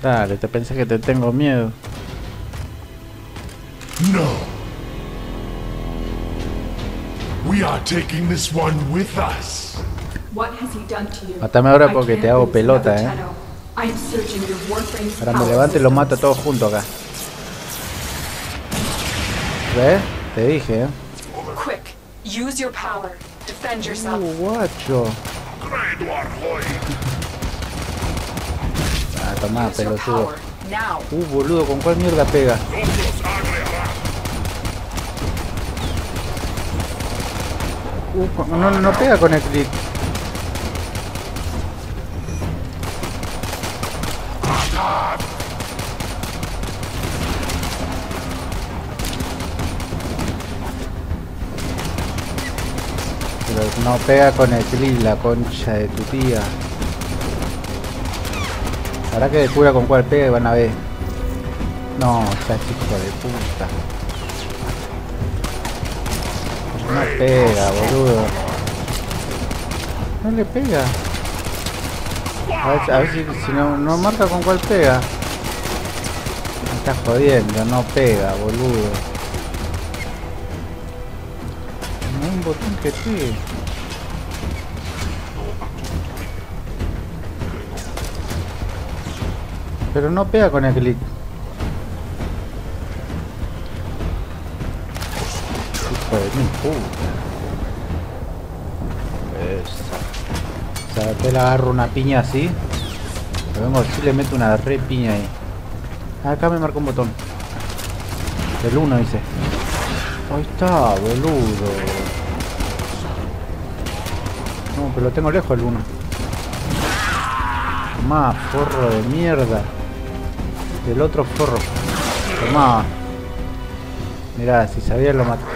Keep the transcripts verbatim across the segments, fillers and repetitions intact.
Dale, te pensé que te tengo miedo. No. We are taking this one with us. What has he done to you? Matame ahora I porque can't te hago lose pelota, another eh. Tenno. I am searching your Warframe's Ahora me power levanto y lo systems. mato todos juntos acá. ¿Ves? Te dije, eh. Quick, use your power. Defend yourself. Uh, guacho. Ah, tomá, Use your pelotudo. power now. Uh, boludo, ¿con cuál mierda pega? Uh, no, no pega con el clic. Pero no pega con el clic, la concha de tu tía. Habrá que descubra con cuál pega y van a ver. No, ya es hijo de puta. No pega, boludo. No le pega. A ver, a ver si, si no, no marca con cuál pega. Me está jodiendo, no pega, boludo. No hay un botón que pegue. Pero no pega con el clic. Hijo de mi puta. Esa. O sea, te la agarro una piña así. Lo vengo así, le meto una re piña ahí. Acá me marca un botón. El uno dice. Ahí está, boludo. No, pero lo tengo lejos el uno. Más forro de mierda. Del otro forro. Tomá. Mirá, si sabía lo maté.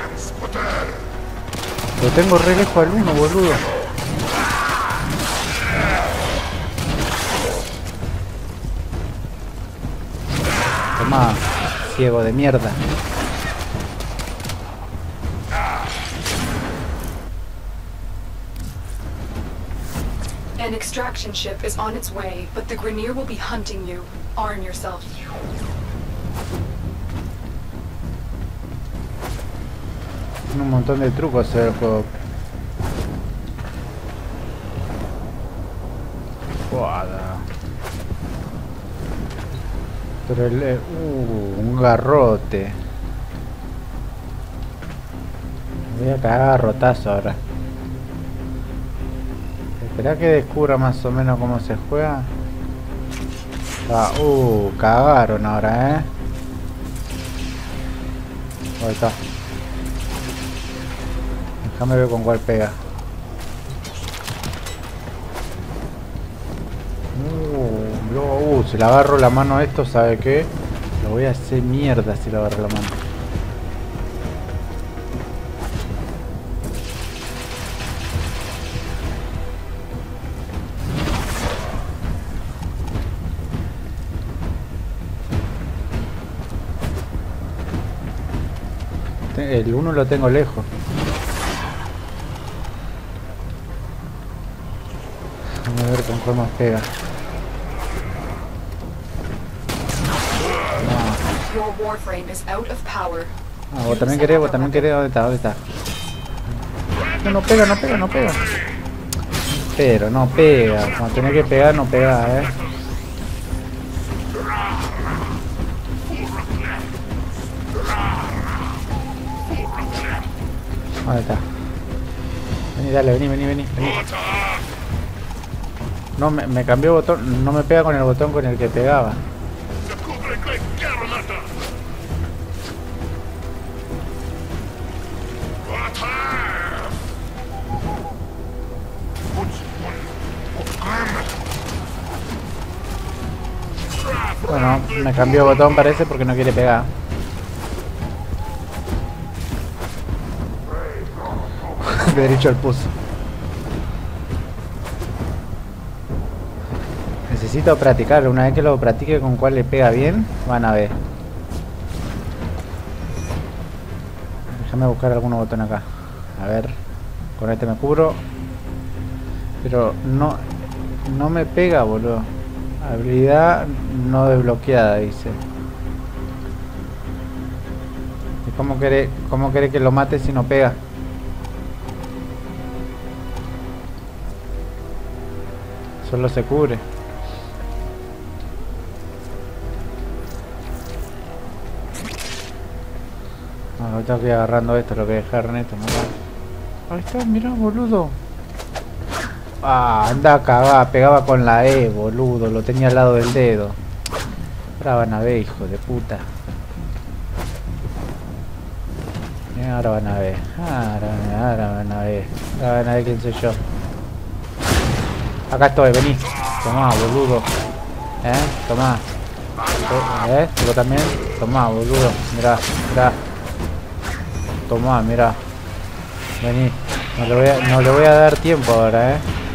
Lo tengo re lejos al uno, boludo. Tomá, ciego de mierda. An extraction ship is on its way, but the Grineer will be hunting you. Arm yourself. Tiene un montón de trucos el juego. Guada. Pero el... eh, Uh, un garrote. Me voy a cagar a garrotazo ahora. Espera que descubra más o menos cómo se juega. Ah, uh, cagaron ahora, eh. Ahí está. Déjame ver con cuál pega. Uh, lo, uh, si le agarro la mano a esto, ¿sabe qué? Lo voy a hacer mierda si le agarro la mano. El uno lo tengo lejos. Vamos a ver con cuál más pega. Your Warframe is out of power. Ah, vos también querés, vos también querés. ¿Dónde está? ¿Dónde está? No, no pega, no pega, no pega. Pero no pega. Cuando tenés que pegar, no pega, eh. ¿Dónde está? Vení, dale, vení, vení, vení, vení. No, me, me cambió botón, no me pega con el botón con el que pegaba. Bueno, me cambió botón parece porque no quiere pegar. Derecho al puso. Necesito practicar. Una vez que lo practique con cuál le pega bien, van a ver. Déjame buscar algún botón acá. A ver. Con este me cubro. Pero no, no me pega, boludo. Habilidad no desbloqueada, dice. ¿Y cómo quiere, cómo quiere que lo mate si no pega? Solo se cubre. No, tengo que ir agarrando esto, lo que dejaron esto, ¿no? Ahí está, mirá, boludo. Ah, anda cagada, pegaba con la E, boludo, lo tenía al lado del dedo. Ahora van a ver, hijo de puta. Eh, ahora van a ver, ahora, ahora van a ver, ahora van a ver quién soy yo. Acá estoy, vení. Tomá, boludo. Eh, tomá. Eh, ¿tú también? Tomá, boludo. Mirá, mirá. Tomá, mirá. Vení. No le voy a, no le voy a dar tiempo ahora, eh.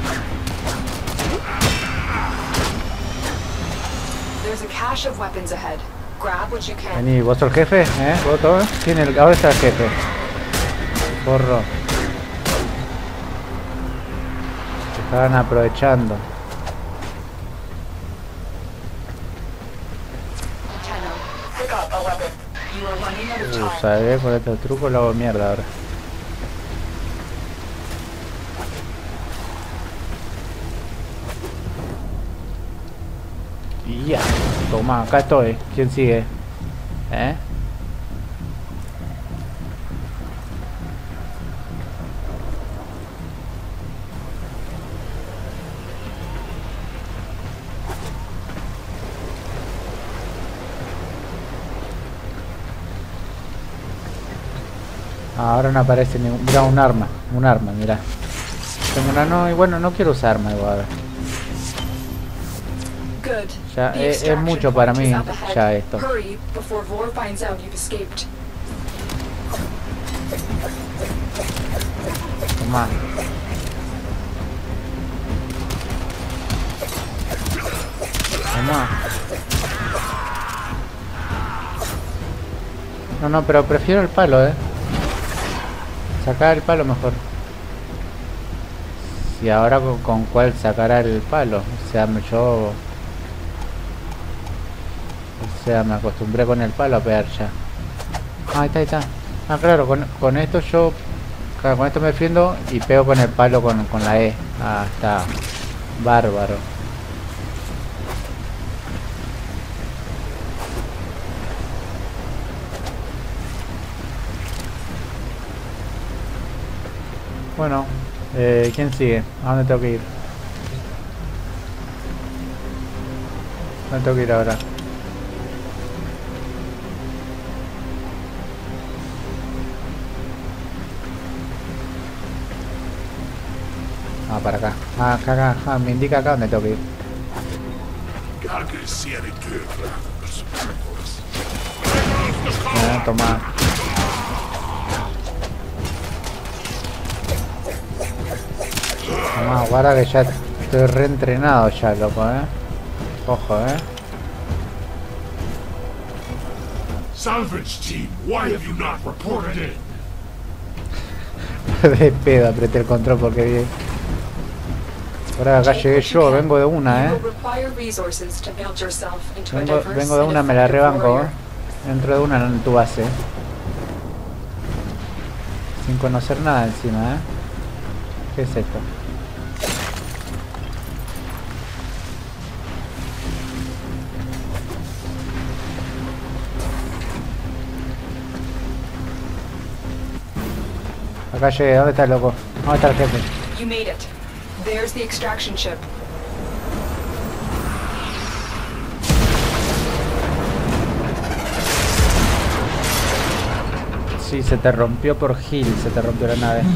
Vení, ¿vos sos el jefe? ¿Eh? ¿Vos todo? ¿Quién el, ahora está el jefe? Porro. Se estaban aprovechando. Uh, ¿sabes? Con estos trucos lo hago mierda ahora. Y ya. Toma, acá estoy. ¿Quién sigue? ¿Eh? Ahora no aparece ningún... Mira, un arma. Un arma, mira. Tengo una... No, y bueno, no quiero usar arma igual. Ya es, es mucho para mí ya esto. Toma. Toma. No, no, pero prefiero el palo, eh. Sacar el palo mejor. Y ahora con, con cuál sacará el palo. O sea, yo... O sea, me acostumbré con el palo a pegar ya. Ah, ahí está, ahí está. Ah, claro, con, con esto yo... Claro, con esto me defiendo y pego con el palo con, con la E. Ah, está. Bárbaro. Bueno, eh, ¿quién sigue? ¿A dónde tengo que ir? ¿A dónde tengo que ir ahora? Ah, para acá. Ah, acá, acá. Ah, me indica acá dónde tengo que ir. Ah, toma. Toma, guarda que ya estoy reentrenado ya, loco, eh. Ojo, eh. Salvage team, why have you not reported in? De pedo apreté el control porque vi. Ahora acá llegué yo, vengo de una, eh. Vengo, vengo de una, me la rebanco, eh. Dentro de una en tu base. Sin conocer nada encima, eh. ¿Qué es esto? Acá llegué, ¿dónde está el loco? ¿Dónde está el jefe? You made it. There's the extraction ship. Sí, se te rompió por Gil, se te rompió la nave.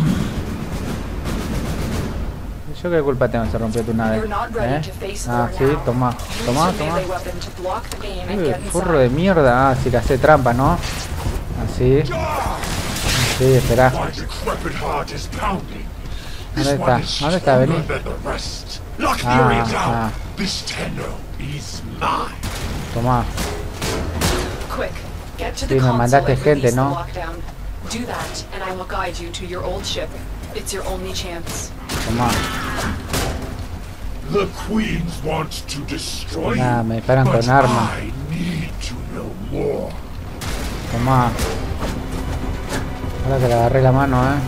¿Yo qué culpa tengo? Se rompió tu nave. ¿Eh? Ah, sí, toma, toma, toma. Uy, furro de mierda. Ah, sí, le hace trampa, ¿no? Así. Sí, espera. ¿Dónde está? ¿Dónde está? Vení. Ah, ah. Toma. Sí, me mandaste gente, ¿no? Toma. The Queens want to destroy Nah, you, me disparan but con arma. I need to know more. Toma. Ahora que le agarré la mano, eh.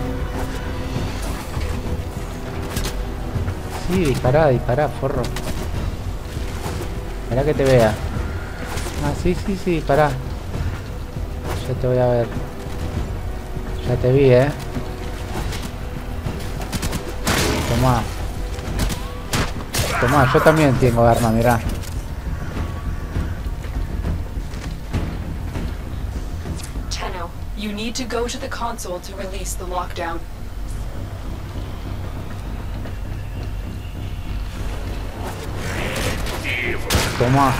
Sí, dispará, dispará, forro. Esperá que te vea. Ah, sí, sí, sí, dispará. Ya te voy a ver. Ya te vi, eh. Tomá. Tomá, yo también tengo arma, mirá. Tenno, you need to go to the console to release the lockdown. Tomá.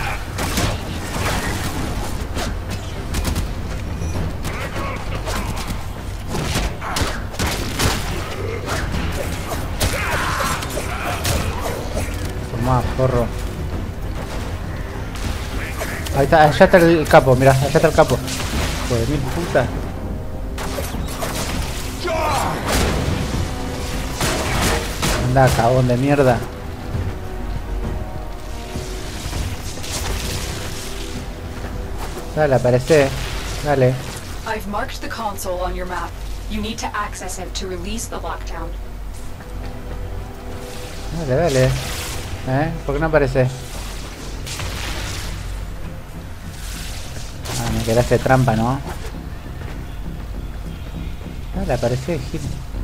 Tomá, forro. Ahí está, allá está el capo, mirá, allá está el capo. Joder, mil puta. Anda, cagón de mierda. Dale, aparece. Dale. I've marked the console on your map. You need to access it to release the lockdown. Dale, dale. ¿Eh? ¿Por qué no aparece? Ah, me querés hacer trampa, ¿no? Dale, aparece, Gil.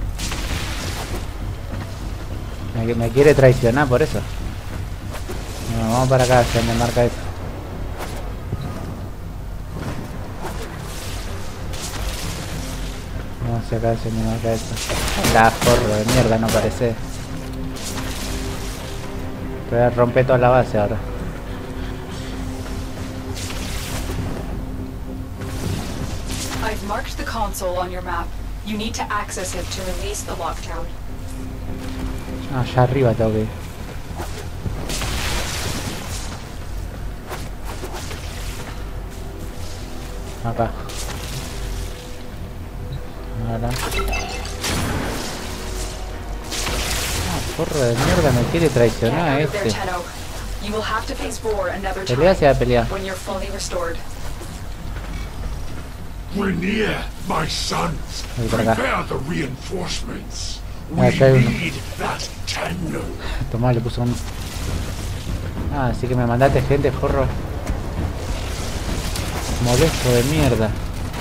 Me, me quiere traicionar por eso. Bueno, vamos para acá, se me marca eso. Vamos hacia acá, se me marca eso. La forro de mierda, no aparece. Voy a romper toda la base ahora. I've marked the console on your map. You need to access it to release the lockdown. Ah, allá arriba tengo que ir. Acá. Ahora. Ah, porro de mierda, me quiere Get traicionar out of there, este. Tenno. You will have to face war another Pelea time se va a pelear. when you're fully restored. Grineer, my sons, Voy para acá. prepare the reinforcements. Ah, We acá hay uno. need that Tenno. Tomá, le puso un... Ah, así que me mandaste gente, forro. Molesto de mierda.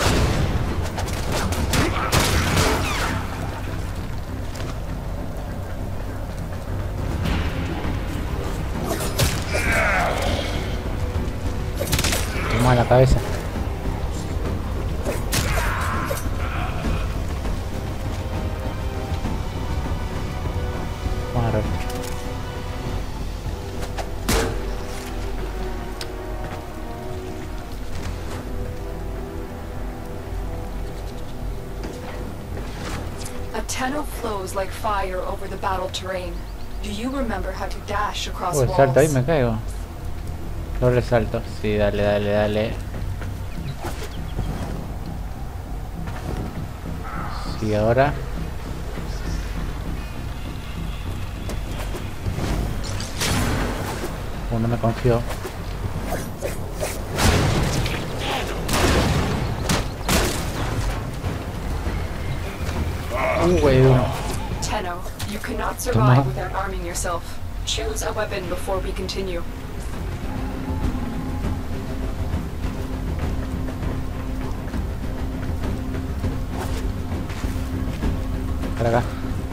Tomá la cabeza. Vamos a ver. A Tenno flows like fire over the battle terrain. Do you remember how to dash across Oh, walls? salto ahí, me caigo. Doble salto. Sí, dale, dale, dale. Sí, ahora. Oh, no me confío. Uh, güey, uno. Tenno, you cannot Toma. survive without arming yourself. Choose a weapon before we continue. Para acá.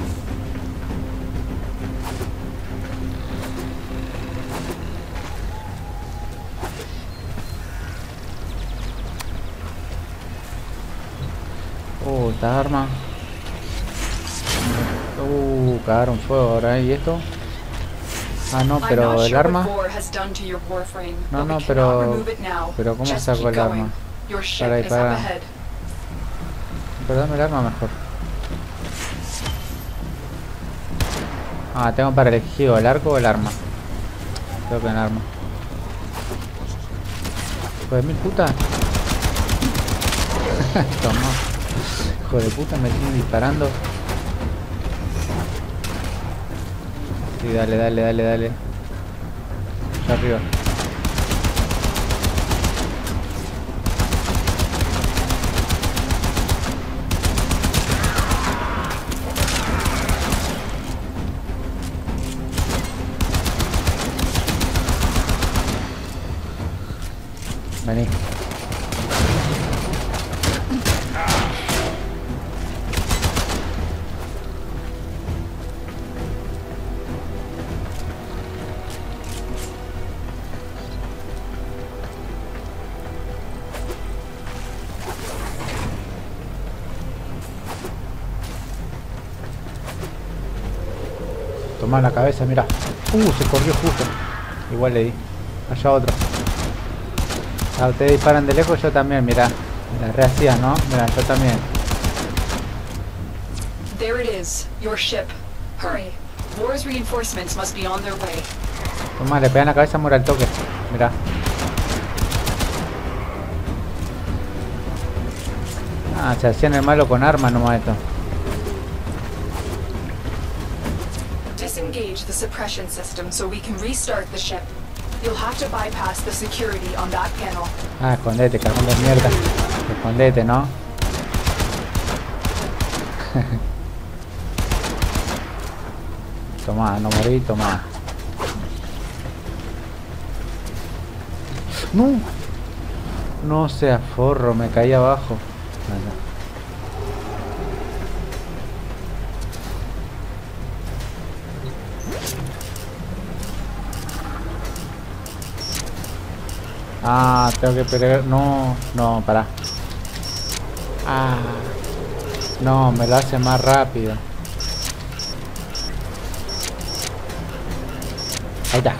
Oh, esta arma. Uh, cagaron fuego ahora. ¿Y esto? Ah, no, I'm pero not el sure arma. what war has done to your warframe, No, but no, we pero- cannot remove it now. pero ¿cómo Just saco keep el going. arma? Your ship Para is up disparar. ahead. Pero dame el arma mejor. Ah, tengo para elegir o el arco o el arma. Creo que el arma. Hijo de mil puta. Toma. Hijo de puta, me tiene disparando. Sí, dale, dale, dale, dale. Allá arriba. Vení. Toma la cabeza, mira. Uh, se corrió justo. Igual le di. Allá otro. Ah, ustedes disparan de lejos, yo también, mira. Mira, re hacía, ¿no? Mira, yo también. There it is, your ship. Hurry. War's reinforcements must be on their way. Toma, le pegan la cabeza, muere al toque. Mira. Ah, se hacían el malo con armas nomás esto. Disengage the suppression system so we can restart the ship. You'll have to bypass the security on that panel. Ah, escondete, cagón de mierda. Escondete, ¿no? Toma, no morí, toma. No. No sea forro, me caí abajo. Vale. Ah, tengo que pegar. No, no, pará. Ah, no, me lo hace más rápido. Ahí está.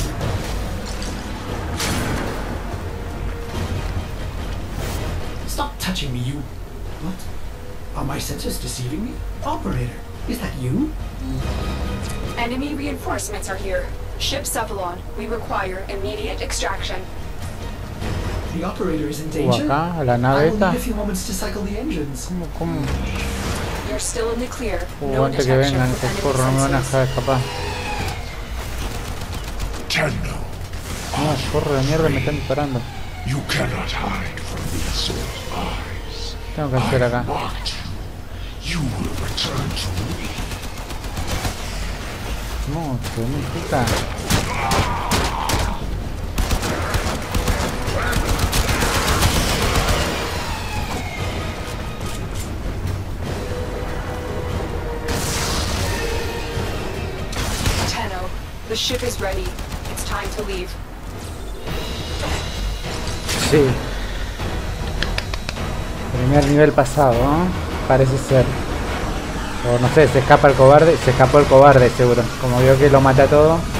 Stop touching me, you... What? Are my senses deceiving me? Operator, is that you? Enemy reinforcements are here. Ship Cephalon, we require immediate extraction. The operator is in Uh, danger. acá, la I nave will esta. need a few moments to cycle the engines. ¿Cómo, cómo? You're still in the clear. Uh, No antes que detection vengan, with esos enemy forros no me van a sensors. dejar escapar. Tenno, No, forro de mierda me están disparando. you cannot hide from the assault eyes. Tengo que hacer I acá. marked you. You will return to me. No, que me puta. Tenno, the ship is ready. It's time to leave. Sí. Primer nivel pasado, ¿no? Parece ser. O no sé, se escapa el cobarde. Se escapó el cobarde, seguro. Como vio que lo mata todo.